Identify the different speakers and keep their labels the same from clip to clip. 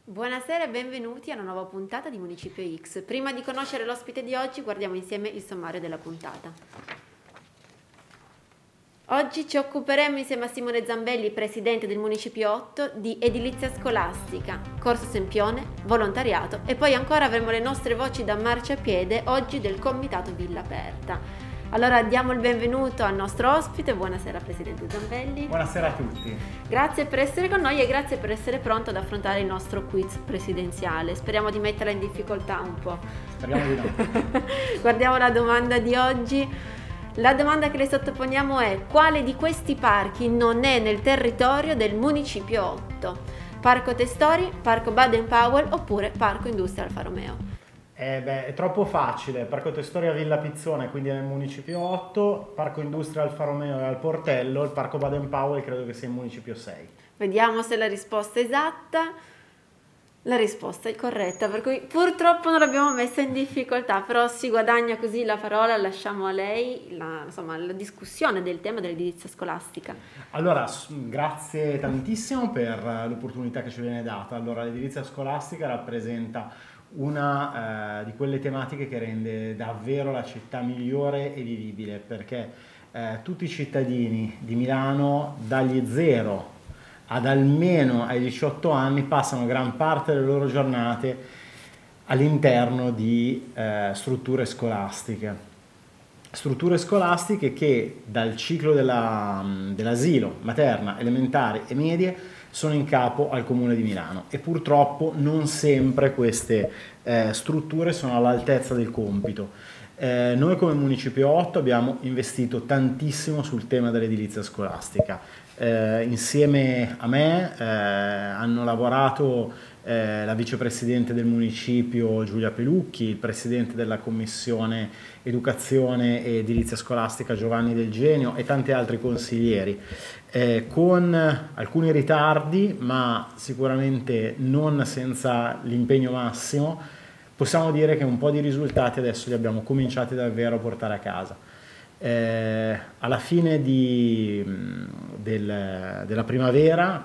Speaker 1: Buonasera e benvenuti a una nuova puntata di Municipio X. Prima di conoscere l'ospite di oggi, guardiamo insieme il sommario della puntata. Oggi ci occuperemo insieme a Simone Zambelli, presidente del Municipio 8, di edilizia scolastica, corso Sempione, volontariato e poi ancora avremo le nostre voci da marciapiede, oggi del Comitato Villa Aperta. Allora diamo il benvenuto al nostro ospite. Buonasera Presidente Zambelli.
Speaker 2: Buonasera a tutti.
Speaker 1: Grazie per essere con noi e grazie per essere pronto ad affrontare il nostro quiz presidenziale. Speriamo di metterla in difficoltà un po'.
Speaker 2: Speriamo di no.
Speaker 1: Guardiamo la domanda di oggi. La domanda che le sottoponiamo è: quale di questi parchi non è nel territorio del Municipio 8? Parco Testori, Parco Baden-Powell oppure Parco Industria Alfa Romeo?
Speaker 2: È troppo facile. Parco Testori a Villa Pizzone, quindi nel Municipio 8, Parco Industria Alfa Romeo è al Portello, il Parco Baden-Powell credo che sia in Municipio 6.
Speaker 1: Vediamo se la risposta è esatta. La risposta è corretta, per cui purtroppo non l'abbiamo messa in difficoltà, però si guadagna così la parola, lasciamo a lei la discussione del tema dell'edilizia scolastica.
Speaker 2: Allora, grazie tantissimo per l'opportunità che ci viene data. Allora, l'edilizia scolastica rappresenta una di quelle tematiche che rende davvero la città migliore e vivibile, perché tutti i cittadini di Milano dagli 0 ad almeno ai 18 anni passano gran parte delle loro giornate all'interno di strutture scolastiche che dal ciclo dell'asilo, materna, elementari e medie sono in capo al Comune di Milano e purtroppo non sempre queste strutture sono all'altezza del compito. Noi come Municipio 8 abbiamo investito tantissimo sul tema dell'edilizia scolastica. Insieme a me hanno lavorato la vicepresidente del municipio Giulia Pelucchi, il presidente della commissione educazione e edilizia scolastica Giovanni Del Genio e tanti altri consiglieri, con alcuni ritardi ma sicuramente non senza l'impegno massimo. Possiamo dire che un po' di risultati adesso li abbiamo cominciati davvero a portare a casa. Alla fine della primavera,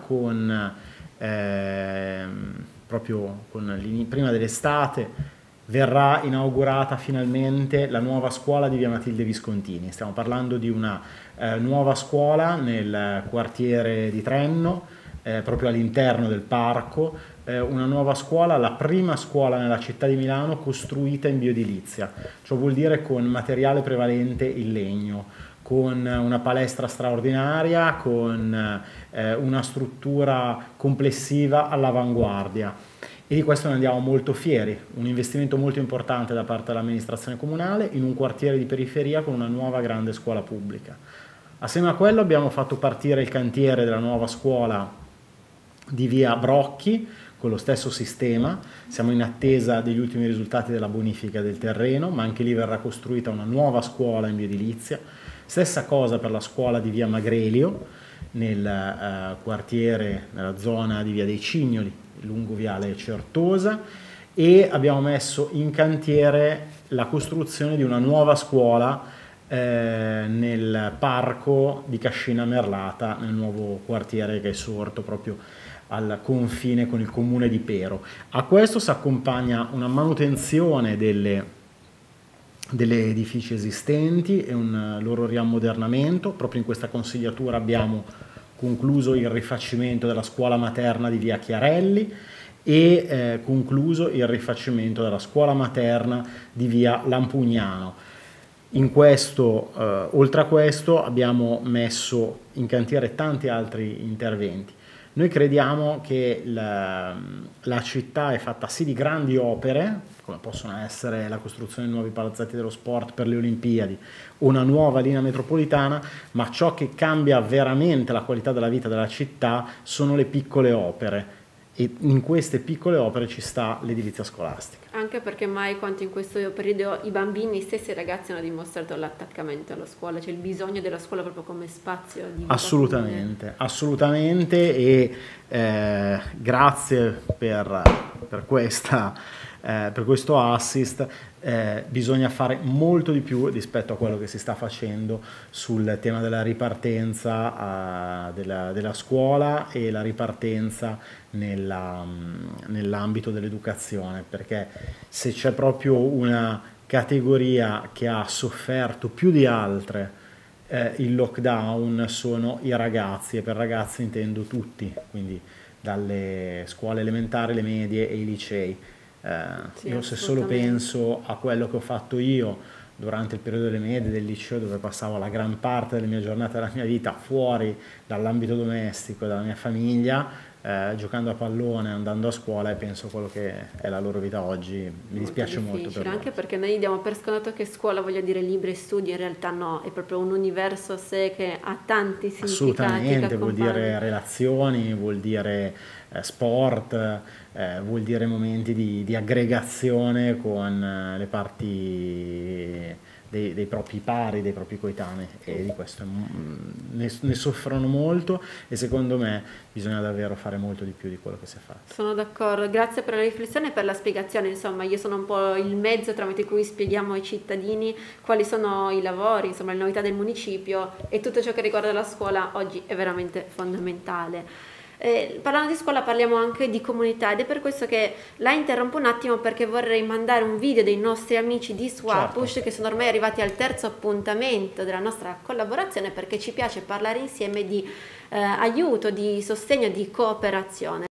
Speaker 2: prima dell'estate, verrà inaugurata finalmente la nuova scuola di via Matilde Viscontini. Stiamo parlando di una nuova scuola nel quartiere di Trenno, proprio all'interno del parco, una nuova scuola, la prima scuola nella città di Milano costruita in bioedilizia, ciò vuol dire con materiale prevalente il legno, con una palestra straordinaria, con una struttura complessiva all'avanguardia. E di questo ne andiamo molto fieri, un investimento molto importante da parte dell'amministrazione comunale in un quartiere di periferia con una nuova grande scuola pubblica. Assieme a quello abbiamo fatto partire il cantiere della nuova scuola di via Brocchi con lo stesso sistema. Siamo in attesa degli ultimi risultati della bonifica del terreno, ma anche lì verrà costruita una nuova scuola in bioedilizia. Stessa cosa per la scuola di via Magrelio nel quartiere, nella zona di via dei Cignoli, lungo viale Certosa, e abbiamo messo in cantiere la costruzione di una nuova scuola nel parco di Cascina Merlata, nel nuovo quartiere che è sorto proprio al confine con il comune di Pero. A questo si accompagna una manutenzione delle edifici esistenti e un loro riammodernamento. Proprio in questa consigliatura abbiamo concluso il rifacimento della scuola materna di via Chiarelli e concluso il rifacimento della scuola materna di via Lampugnano. Oltre a questo abbiamo messo in cantiere tanti altri interventi. Noi crediamo che la città è fatta sì di grandi opere, come possono essere la costruzione di nuovi palazzetti dello sport per le Olimpiadi, una nuova linea metropolitana, ma ciò che cambia veramente la qualità della vita della città sono le piccole opere. E in queste piccole opere ci sta l'edilizia scolastica.
Speaker 1: Anche perché mai quanto in questo periodo i bambini, stessi ragazzi hanno dimostrato l'attaccamento alla scuola, cioè il bisogno della scuola proprio come spazio di vita.
Speaker 2: Assolutamente, e grazie per questo assist. bisogna fare molto di più rispetto a quello che si sta facendo sul tema della ripartenza della scuola e la ripartenza nell'ambito dell'educazione, perché se c'è proprio una categoria che ha sofferto più di altre il lockdown sono i ragazzi, e per ragazzi intendo tutti, quindi dalle scuole elementari, le medie e i licei.
Speaker 1: Sì,
Speaker 2: Io se solo penso a quello che ho fatto io durante il periodo delle medie, del liceo, dove passavo la gran parte delle mie giornate della mia vita fuori dall'ambito domestico, dalla mia famiglia, giocando a pallone, andando a scuola, e penso a quello che è la loro vita oggi, mi dispiace molto per loro.
Speaker 1: Anche perché noi diamo per scontato che scuola voglia dire libri e studi, in realtà no, è proprio un universo a sé che ha tanti significati.
Speaker 2: Assolutamente, vuol dire relazioni, vuol dire sport, vuol dire momenti di aggregazione con le parti dei propri pari, dei propri coetanei, e di questo ne soffrono molto, e secondo me bisogna davvero fare molto di più di quello che si è fatto.
Speaker 1: Sono d'accordo, grazie per la riflessione e per la spiegazione. Insomma, io sono un po' il mezzo tramite cui spieghiamo ai cittadini quali sono i lavori, insomma le novità del municipio, e tutto ciò che riguarda la scuola oggi è veramente fondamentale. Parlando di scuola parliamo anche di comunità, ed è per questo che la interrompo un attimo, perché vorrei mandare un video dei nostri amici di Swapush, certo, che sono ormai arrivati al terzo appuntamento della nostra collaborazione, perché ci piace parlare insieme di aiuto, di sostegno, di cooperazione.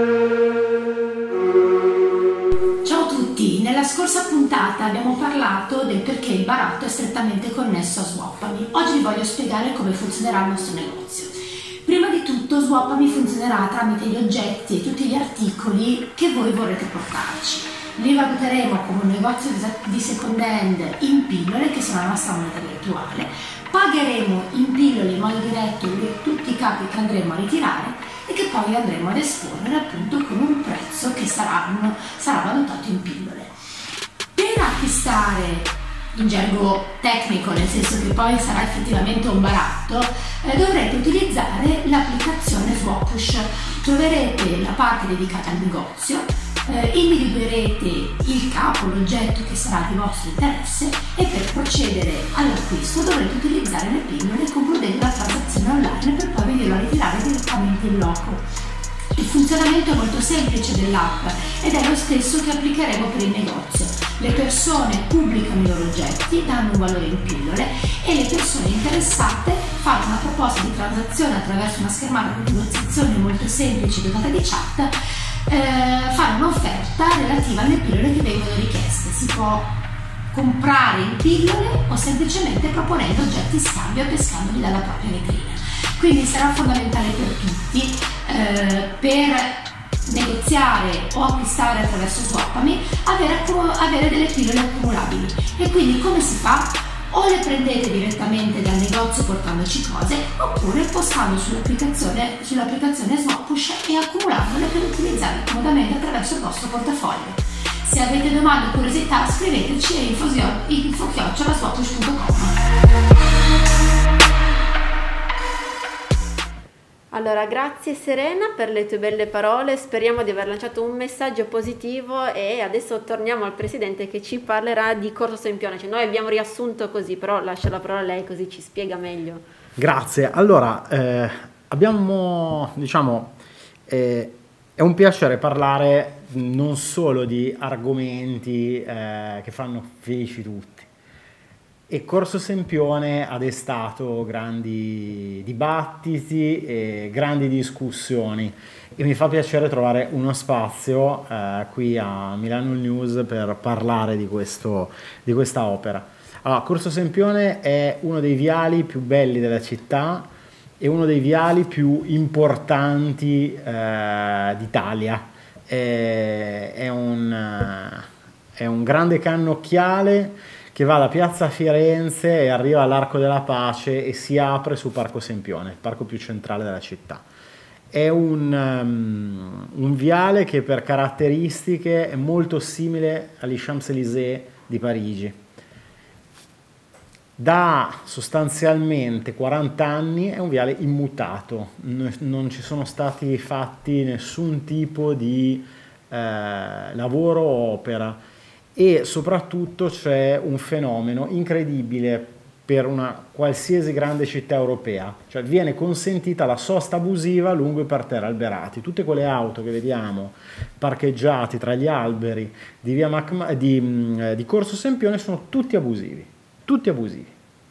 Speaker 3: Ciao a tutti, nella scorsa puntata abbiamo parlato del perché il baratto è strettamente connesso a Swappami. Oggi vi voglio spiegare come funzionerà il nostro negozio. Prima di tutto Swappami funzionerà tramite gli oggetti e tutti gli articoli che voi vorrete portarci. Li valuteremo come un negozio di second hand in pillole, che sono la nostra moneta virtuale. Pagheremo in pillole in modo diretto tutti i capi che andremo a ritirare e che poi andremo ad esporre appunto con un prezzo che sarà valutato in pillole. Per acquistare in gergo tecnico, nel senso che poi sarà effettivamente un baratto, dovrete utilizzare l'applicazione Swapush. Troverete la parte dedicata al negozio, individuerete il capo, l'oggetto che sarà di vostro interesse, e per procedere all'acquisto dovrete utilizzare le pillole, concludendo la transazione online per poi venirlo a ritirare direttamente in loco. Il funzionamento è molto semplice dell'app ed è lo stesso che applicheremo per il negozio. Le persone pubblicano i loro oggetti, danno un valore in pillole, e le persone interessate fanno una proposta di transazione attraverso una schermata di negoziazione molto semplice dotata di chat, fanno un'offerta relativa alle pillole che vengono richieste. Si può comprare in pillole o semplicemente proponendo oggetti in scambio e pescandoli dalla propria vetrina. Quindi sarà fondamentale per tutti, per negoziare o acquistare attraverso Swappami, avere delle pillole accumulabili. E quindi come si fa? O le prendete direttamente dal negozio portandoci cose, oppure postando sull'applicazione Swapush e accumulandole per utilizzarle comodamente attraverso il vostro portafoglio. Se avete domande o curiosità, scriveteci a info@swapush.com.
Speaker 1: Allora, grazie Serena per le tue belle parole, speriamo di aver lanciato un messaggio positivo, e adesso torniamo al Presidente che ci parlerà di Corso Sempione. Cioè, noi abbiamo riassunto così, però lascio la parola a lei così ci spiega meglio.
Speaker 2: Grazie, allora abbiamo, è un piacere parlare non solo di argomenti che fanno felici tutti. E Corso Sempione ha destato grandi dibattiti e grandi discussioni, e mi fa piacere trovare uno spazio qui a Milano News per parlare di questa opera. Allora, Corso Sempione è uno dei viali più belli della città e uno dei viali più importanti d'Italia. È un grande cannocchiale che va da Piazza Firenze e arriva all'Arco della Pace e si apre su Parco Sempione, il parco più centrale della città. È un viale che per caratteristiche è molto simile agli Champs-Élysées di Parigi. Da sostanzialmente 40 anni è un viale immutato, non ci sono stati fatti nessun tipo di lavoro o opera, e soprattutto c'è un fenomeno incredibile per una qualsiasi grande città europea, cioè viene consentita la sosta abusiva lungo i parterre alberati. Tutte quelle auto che vediamo parcheggiati tra gli alberi di Corso Sempione sono tutti abusivi, tutti abusivi.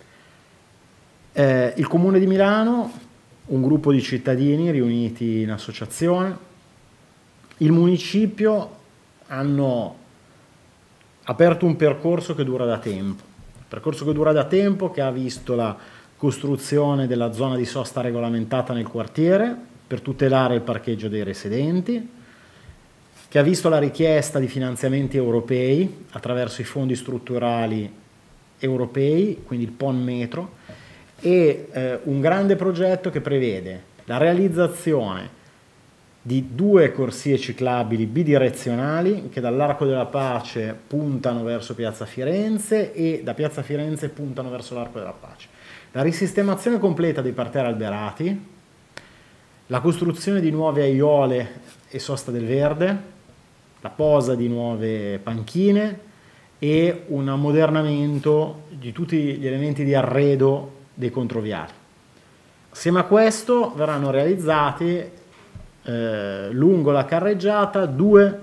Speaker 2: Il Comune di Milano, un gruppo di cittadini riuniti in associazione, il municipio hanno aperto un percorso che dura da tempo. Che ha visto la costruzione della zona di sosta regolamentata nel quartiere per tutelare il parcheggio dei residenti, che ha visto la richiesta di finanziamenti europei attraverso i fondi strutturali europei, quindi il PON Metro, e un grande progetto che prevede la realizzazione di 2 corsie ciclabili bidirezionali che dall'Arco della Pace puntano verso Piazza Firenze e da Piazza Firenze puntano verso l'Arco della Pace. La risistemazione completa dei parterri alberati, la costruzione di nuove aiuole e sosta del verde, la posa di nuove panchine e un ammodernamento di tutti gli elementi di arredo dei controviali. Assieme a questo verranno realizzati lungo la carreggiata 2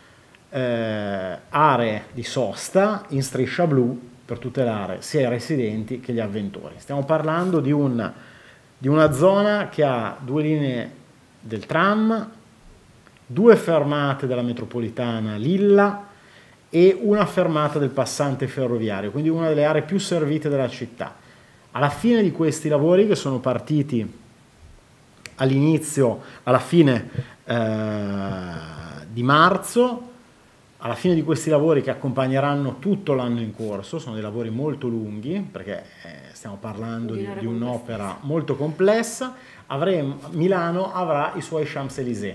Speaker 2: aree di sosta in striscia blu per tutelare sia i residenti che gli avventori. Stiamo parlando di una zona che ha 2 linee del tram, 2 fermate della metropolitana Lilla e una fermata del passante ferroviario, quindi una delle aree più servite della città. Alla fine di questi lavori, che sono partiti alla fine di marzo, alla fine di questi lavori che accompagneranno tutto l'anno in corso, sono dei lavori molto lunghi perché stiamo parlando di un'opera molto complessa, Milano avrà i suoi Champs-Élysées,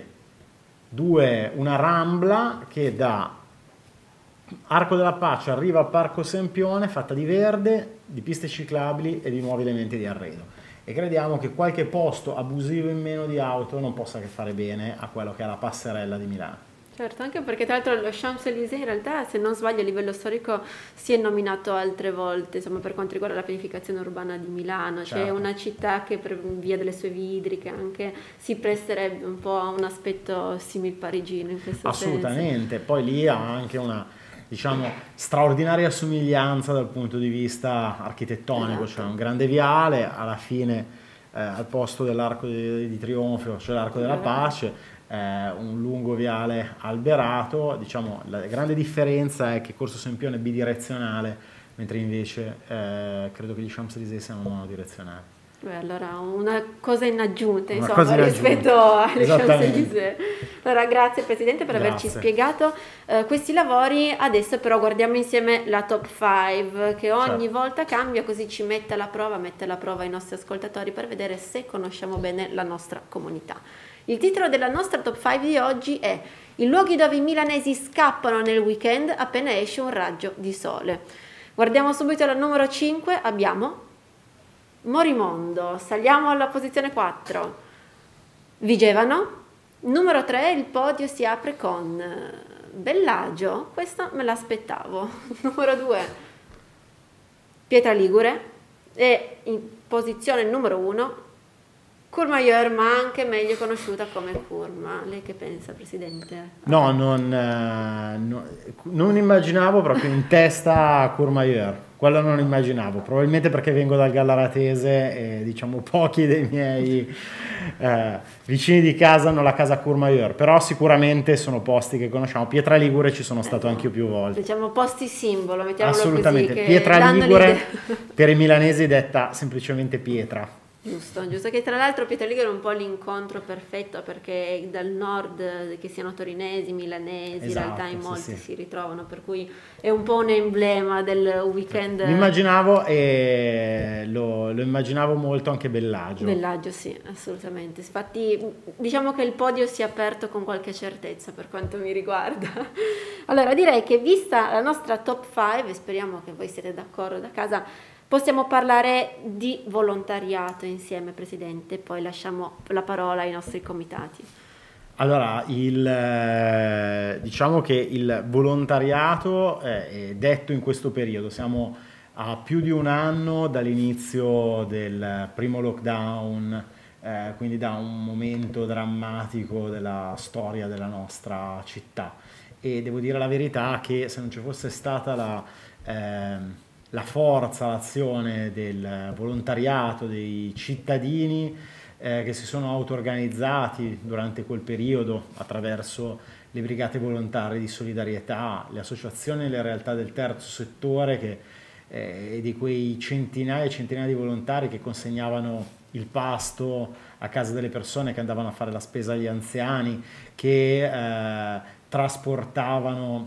Speaker 2: una rambla che da Arco della Pace arriva a Parco Sempione fatta di verde, di piste ciclabili e di nuovi elementi di arredo. E crediamo che qualche posto abusivo in meno di auto non possa che fare bene a quello che è la passerella di Milano.
Speaker 1: Certo, anche perché tra l'altro lo Champs-Élysées in realtà, se non sbaglio, a livello storico si è nominato altre volte, insomma, per quanto riguarda la pianificazione urbana di Milano. Certo. C'è una città che per via delle sue vie idriche anche si presterebbe un po' a un aspetto simil parigino in questo
Speaker 2: Assolutamente,
Speaker 1: senso.
Speaker 2: Poi lì ha anche una, diciamo, straordinaria somiglianza dal punto di vista architettonico,
Speaker 1: Esatto.
Speaker 2: Cioè un grande viale, alla fine al posto dell'Arco di Trionfo, cioè l'Arco della Pace, un lungo viale alberato. Diciamo, la grande differenza è che Corso Sempione è bidirezionale, mentre invece credo che gli Champs-Élysées siano monodirezionali.
Speaker 1: Beh, allora una cosa in aggiunta, insomma, rispetto alle Champs-Élysées. Allora, grazie Presidente per averci spiegato questi lavori. Adesso però guardiamo insieme la top 5 che ogni volta cambia, così ci mette alla prova i nostri ascoltatori per vedere se conosciamo bene la nostra comunità. Il titolo della nostra top 5 di oggi è I luoghi dove i milanesi scappano nel weekend appena esce un raggio di sole. Guardiamo subito la numero 5, abbiamo Morimondo, saliamo alla posizione 4, Vigevano, numero 3 il podio si apre con Bellagio, questo me l'aspettavo, numero 2 Pietra Ligure e in posizione numero 1 Courmayeur, ma anche meglio conosciuta come Curma. Lei che pensa, Presidente?
Speaker 2: No, non immaginavo proprio in testa Courmayeur, quello non immaginavo, probabilmente perché vengo dal Gallaratese e diciamo pochi dei miei vicini di casa hanno la casa Courmayeur, però sicuramente sono posti che conosciamo. Pietra Ligure ci sono stato anch'io più volte.
Speaker 1: Diciamo posti simbolo, mettiamolo
Speaker 2: assolutamente
Speaker 1: così.
Speaker 2: Pietra Ligure per i milanesi detta semplicemente pietra.
Speaker 1: Giusto, che tra l'altro Pietra Ligure è un po' l'incontro perfetto perché dal nord, che siano torinesi, milanesi, in realtà in molti si ritrovano, per cui è un po' un emblema del weekend.
Speaker 2: Mi immaginavo e lo immaginavo molto anche Bellagio.
Speaker 1: Bellagio sì, assolutamente. Infatti diciamo che il podio si è aperto con qualche certezza per quanto mi riguarda. Allora direi che vista la nostra top 5, e speriamo che voi siete d'accordo da casa, possiamo parlare di volontariato insieme, Presidente, poi lasciamo la parola ai nostri comitati.
Speaker 2: Allora, diciamo che il volontariato è detto in questo periodo, siamo a più di un anno dall'inizio del primo lockdown, quindi da un momento drammatico della storia della nostra città. E devo dire la verità che se non ci fosse stata la forza, l'azione del volontariato, dei cittadini che si sono auto-organizzati durante quel periodo attraverso le brigate volontarie di solidarietà, le associazioni e le realtà del terzo settore e di quei centinaia e centinaia di volontari che consegnavano il pasto a casa delle persone, che andavano a fare la spesa agli anziani, che trasportavano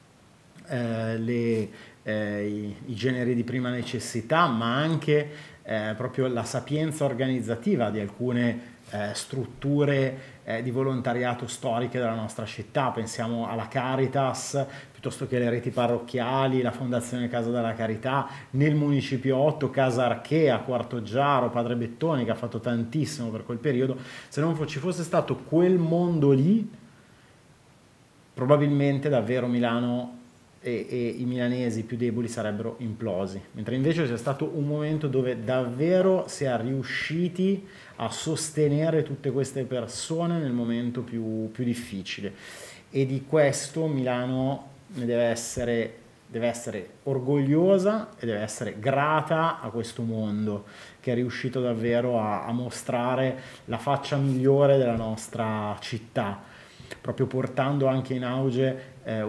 Speaker 2: i generi di prima necessità, ma anche proprio la sapienza organizzativa di alcune strutture di volontariato storiche della nostra città. Pensiamo alla Caritas, piuttosto che le reti parrocchiali, la Fondazione Casa della Carità, nel Municipio 8, Casa Archea, Quartoggiaro, Padre Bettoni, che ha fatto tantissimo per quel periodo. Se non ci fosse stato quel mondo lì, probabilmente davvero Milano e i milanesi più deboli sarebbero implosi, mentre invece c'è stato un momento dove davvero si è riusciti a sostenere tutte queste persone nel momento più difficile, e di questo Milano ne deve essere orgogliosa e deve essere grata a questo mondo che è riuscito davvero a mostrare la faccia migliore della nostra città, proprio portando anche in auge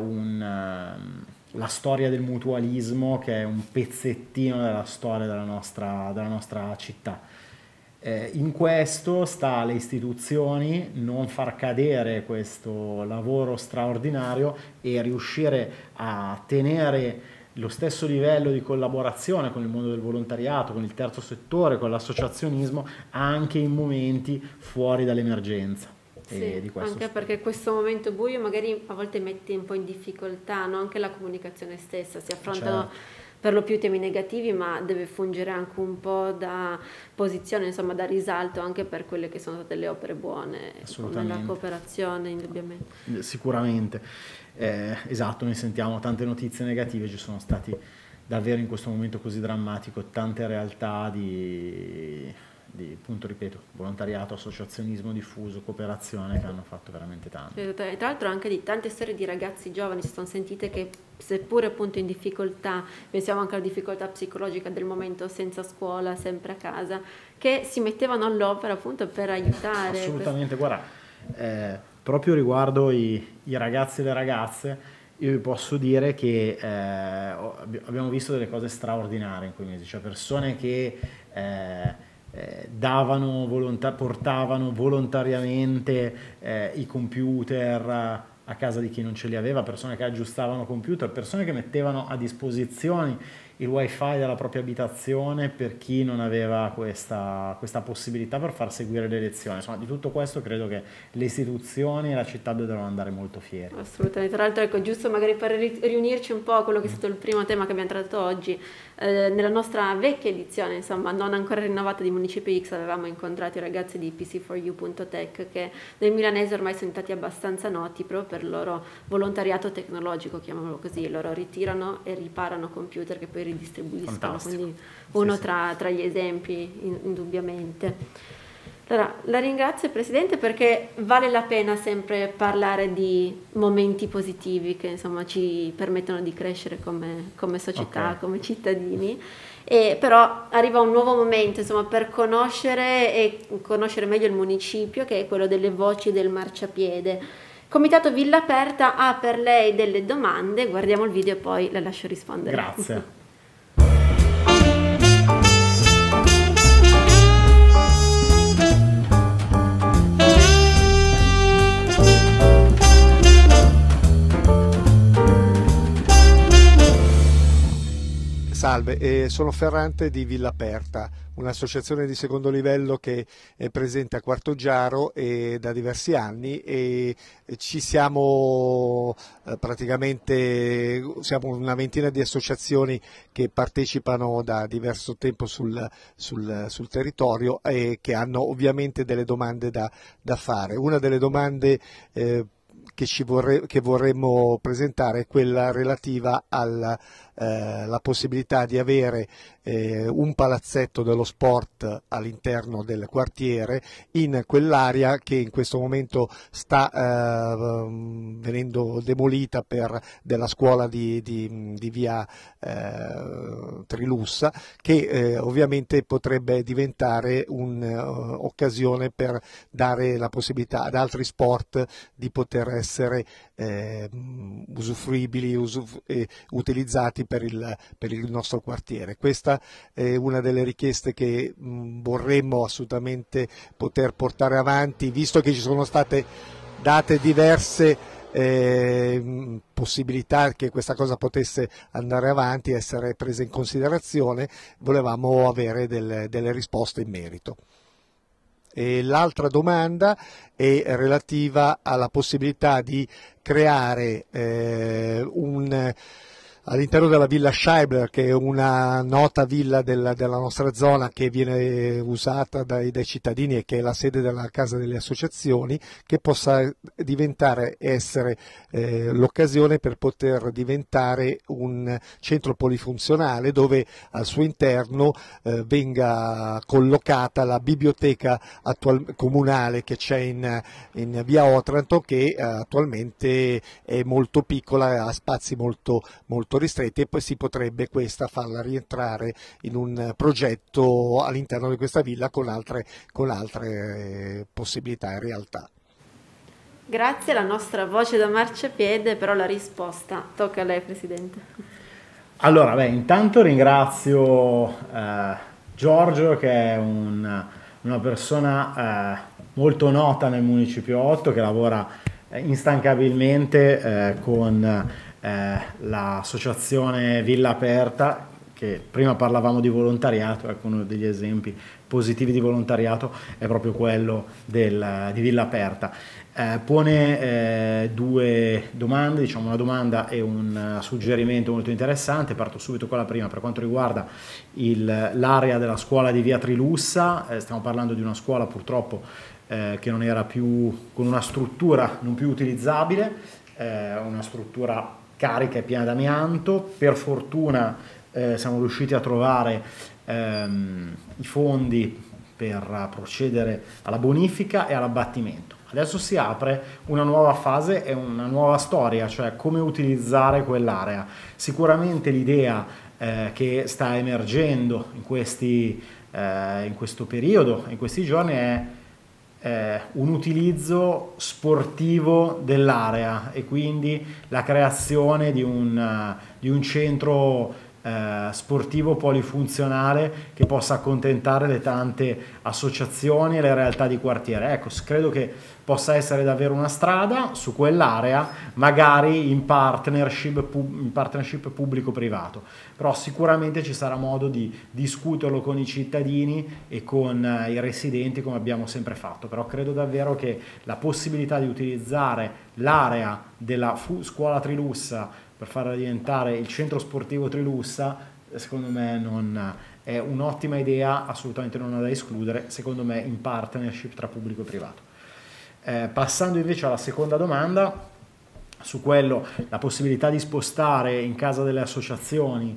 Speaker 2: la storia del mutualismo, che è un pezzettino della storia della nostra città. In questo sta alle istituzioni non far cadere questo lavoro straordinario e riuscire a tenere lo stesso livello di collaborazione con il mondo del volontariato, con il terzo settore, con l'associazionismo, anche in momenti fuori dall'emergenza.
Speaker 1: Sì, anche perché questo momento buio magari a volte mette un po' in difficoltà, no? Anche la comunicazione stessa, si affrontano per lo più temi negativi, ma deve fungere anche un po' da posizione, insomma, da risalto anche per quelle che sono state le opere buone, come la cooperazione, indubbiamente.
Speaker 2: Sicuramente, esatto, noi sentiamo tante notizie negative, ci sono stati davvero in questo momento così drammatico tante realtà di appunto, ripeto, volontariato, associazionismo diffuso, cooperazione, che hanno fatto veramente tanto.
Speaker 1: Tra l'altro anche di tante storie di ragazzi giovani si sono sentite che, seppure appunto in difficoltà, pensiamo anche alla difficoltà psicologica del momento senza scuola, sempre a casa, che si mettevano all'opera appunto per aiutare.
Speaker 2: Assolutamente, guarda, proprio riguardo i ragazzi e le ragazze, io vi posso dire che abbiamo visto delle cose straordinarie in quei mesi, cioè persone che portavano volontariamente i computer a casa di chi non ce li aveva, persone che aggiustavano computer, persone che mettevano a disposizione il wifi della propria abitazione per chi non aveva questa possibilità per far seguire le lezioni. Insomma, di tutto questo credo che le istituzioni e la città devono andare molto fieri.
Speaker 1: Assolutamente. Tra l'altro, ecco, giusto magari per riunirci un po' a quello che è stato il primo tema che abbiamo trattato oggi, nella nostra vecchia edizione, insomma, non ancora rinnovata di Municipio X, avevamo incontrato i ragazzi di PC4U.tech, che nel milanese ormai sono stati abbastanza noti proprio per il loro volontariato tecnologico, chiamiamolo così. Loro ritirano e riparano computer che poi ridistribuiscono. Fantastico. Quindi uno tra gli esempi, indubbiamente. Allora, la ringrazio Presidente, perché vale la pena sempre parlare di momenti positivi che insomma ci permettono di crescere come società, come cittadini, e però arriva un nuovo momento insomma per conoscere meglio il municipio, che è quello delle voci del marciapiede. Comitato Villa Aperta ha per lei delle domande, guardiamo il video e poi la lascio rispondere.
Speaker 2: Grazie.
Speaker 4: Salve. Salve, sono Ferrante di Villa Aperta, un'associazione di secondo livello che è presente a Quartoggiaro da diversi anni, e ci siamo siamo una ventina di associazioni che partecipano da diverso tempo sul territorio e che hanno ovviamente delle domande da fare. Una delle domande che vorremmo presentare è quella relativa alla possibilità di avere un palazzetto dello sport all'interno del quartiere, in quell'area che in questo momento sta venendo demolita della scuola di via Trilussa, che ovviamente potrebbe diventare un'occasione per dare la possibilità ad altri sport di poter essere usufruibili e utilizzati per il nostro quartiere. Questa è una delle richieste che vorremmo assolutamente poter portare avanti, visto che ci sono state date diverse possibilità che questa cosa potesse andare avanti, essere presa in considerazione. Volevamo avere delle risposte in merito. E l'altra domanda è relativa alla possibilità di creare all'interno della Villa Scheibler, che è una nota villa della nostra zona che viene usata dai cittadini e che è la sede della Casa delle Associazioni, che possa essere l'occasione per poter diventare un centro polifunzionale dove al suo interno venga collocata la biblioteca comunale che c'è in via Otranto, che attualmente è molto piccola e ha spazi molto ristretti, e poi si potrebbe farla rientrare in un progetto all'interno di questa villa con altre possibilità e realtà.
Speaker 1: Grazie, la nostra voce da marciapiede, però la risposta tocca a lei, Presidente.
Speaker 2: Allora, intanto ringrazio Giorgio, che è una persona molto nota nel Municipio 8, che lavora instancabilmente con l'associazione Villa Aperta, che prima parlavamo di volontariato. Ecco, uno degli esempi positivi di volontariato è proprio quello di Villa Aperta. Pone due domande, diciamo una domanda e un suggerimento molto interessante. Parto subito con la prima, per quanto riguarda l'area della scuola di via Trilussa. Stiamo parlando di una scuola purtroppo che non era più, con una struttura non più utilizzabile, una struttura carica e piena d'amianto. Per fortuna siamo riusciti a trovare i fondi per procedere alla bonifica e all'abbattimento. Adesso si apre una nuova fase e una nuova storia, cioè come utilizzare quell'area. Sicuramente l'idea che sta emergendo in questo periodo, in questi giorni, è un utilizzo sportivo dell'area, e quindi la creazione di un centro sportivo polifunzionale che possa accontentare le tante associazioni e le realtà di quartiere. Ecco, credo che possa essere davvero una strada su quell'area, magari in partnership pubblico-privato, però sicuramente ci sarà modo di discuterlo con i cittadini e con i residenti, come abbiamo sempre fatto. Però credo davvero che la possibilità di utilizzare l'area della scuola Trilussa per farla diventare il centro sportivo Trilussa, secondo me è un'ottima idea, assolutamente non da escludere, secondo me in partnership tra pubblico e privato. Passando invece alla seconda domanda, su quello, la possibilità di spostare in casa delle associazioni,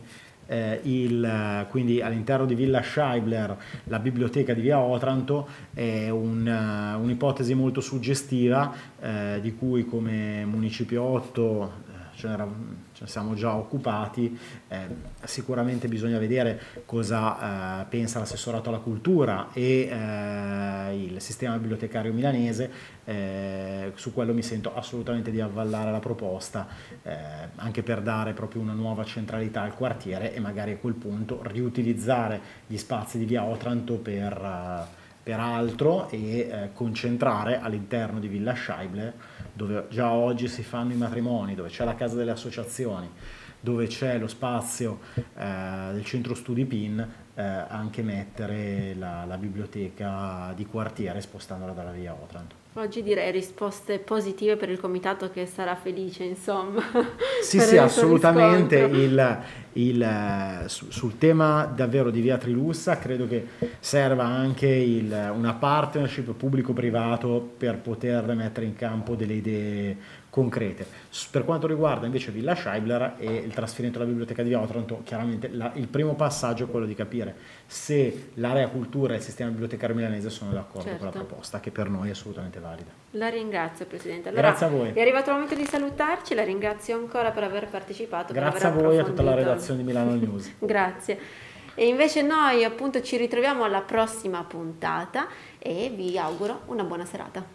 Speaker 2: quindi all'interno di Villa Scheibler, la biblioteca di via Otranto, è un'ipotesi molto suggestiva, di cui come Municipio 8 ce ne siamo già occupati. Sicuramente bisogna vedere cosa pensa l'assessorato alla cultura e il sistema bibliotecario milanese. Su quello mi sento assolutamente di avvallare la proposta, anche per dare proprio una nuova centralità al quartiere e magari a quel punto riutilizzare gli spazi di via Otranto per altro e concentrare all'interno di Villa Scheibler, dove già oggi si fanno i matrimoni, dove c'è la casa delle associazioni, dove c'è lo spazio del centro studi PIN, anche mettere la biblioteca di quartiere spostandola dalla via Otranto.
Speaker 1: Oggi direi risposte positive per il comitato, che sarà felice, insomma.
Speaker 2: Sì, sì, assolutamente. Sul tema davvero di via Trilussa credo che serva anche una partnership pubblico-privato per poter mettere in campo delle idee concrete. Per quanto riguarda invece Villa Scheibler e il trasferimento della biblioteca di via Otranto, chiaramente il primo passaggio è quello di capire se l'area cultura e il sistema bibliotecario milanese sono d'accordo con la proposta, che per noi è assolutamente valida.
Speaker 1: La ringrazio, Presidente. Allora,
Speaker 2: grazie a voi.
Speaker 1: È arrivato il momento di salutarci, la ringrazio ancora per aver partecipato.
Speaker 2: Grazie a voi e a tutta la redazione di Milano News.
Speaker 1: Grazie. E invece noi appunto ci ritroviamo alla prossima puntata e vi auguro una buona serata.